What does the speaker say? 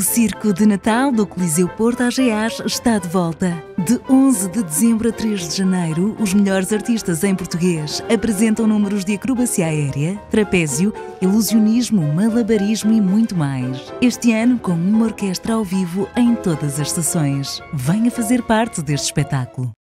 Circo de Natal do Coliseu Porto AGEAs está de volta. De 11 de dezembro a 3 de janeiro, os melhores artistas em português apresentam números de acrobacia aérea, trapézio, ilusionismo, malabarismo e muito mais. Este ano com uma orquestra ao vivo em todas as sessões. Venha fazer parte deste espetáculo.